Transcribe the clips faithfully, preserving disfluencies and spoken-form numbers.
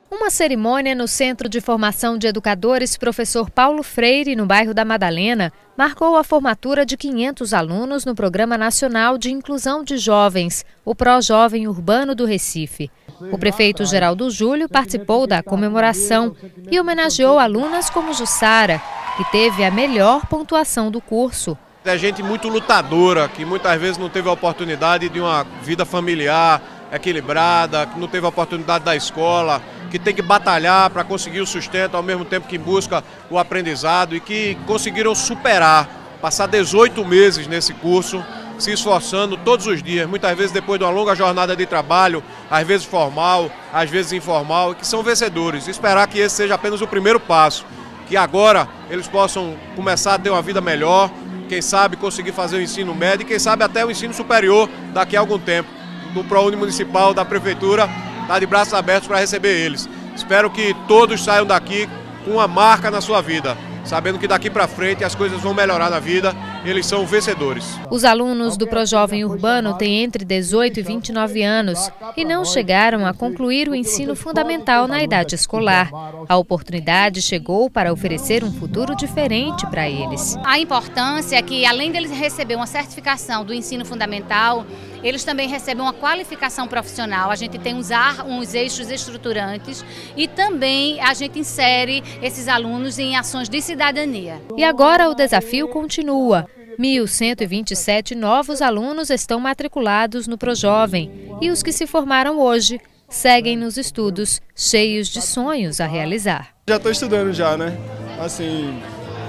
Uma cerimônia no Centro de Formação de Educadores Professor Paulo Freire, no bairro da Madalena, marcou a formatura de quinhentos alunos no Programa Nacional de Inclusão de Jovens, o Pró-Jovem Urbano do Recife. O prefeito Geraldo Júlio participou da comemoração e homenageou alunas como Jussara, que teve a melhor pontuação do curso. É gente muito lutadora, que muitas vezes não teve a oportunidade de uma vida familiar equilibrada, que não teve a oportunidade da escola, que tem que batalhar para conseguir o sustento ao mesmo tempo que busca o aprendizado e que conseguiram superar, passar dezoito meses nesse curso, se esforçando todos os dias, muitas vezes depois de uma longa jornada de trabalho, às vezes formal, às vezes informal, e que são vencedores. Esperar que esse seja apenas o primeiro passo, que agora eles possam começar a ter uma vida melhor, quem sabe conseguir fazer o ensino médio e quem sabe até o ensino superior daqui a algum tempo. Do ProUni Municipal, da Prefeitura, está de braços abertos para receber eles. Espero que todos saiam daqui com uma marca na sua vida, sabendo que daqui para frente as coisas vão melhorar na vida, eles são vencedores. Os alunos do Pró-Jovem Urbano têm entre dezoito e vinte e nove anos e não chegaram a concluir o ensino fundamental na idade escolar. A oportunidade chegou para oferecer um futuro diferente para eles. A importância é que, além deles receber uma certificação do ensino fundamental, eles também recebem uma qualificação profissional. A gente tem uns, uns eixos estruturantes e também a gente insere esses alunos em ações de cidadania. E agora o desafio continua. mil cento e vinte e sete novos alunos estão matriculados no Pró-Jovem e os que se formaram hoje seguem nos estudos, cheios de sonhos a realizar. Já estou estudando já, né? Assim,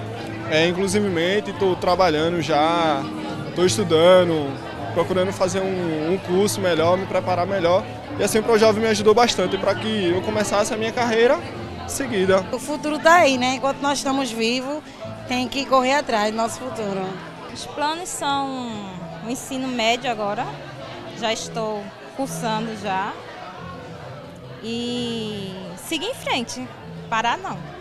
é, inclusivemente estou trabalhando já, estou estudando, procurando fazer um, um curso melhor, me preparar melhor. E assim o Pró-Jovem me ajudou bastante para que eu começasse a minha carreira seguida. O futuro está aí, né? Enquanto nós estamos vivos, tem que correr atrás do nosso futuro. Os planos são o ensino médio agora, já estou cursando já, e seguir em frente, parar não.